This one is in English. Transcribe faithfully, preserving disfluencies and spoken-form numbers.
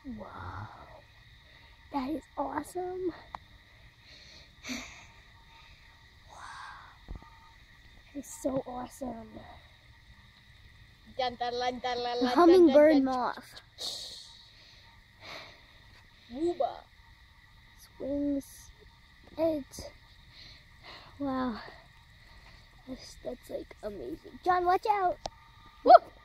Wow. That is awesome. Wow. That is so awesome. The hummingbird moth. Wings. It's wow. That's, that's like amazing. John, watch out. Woo!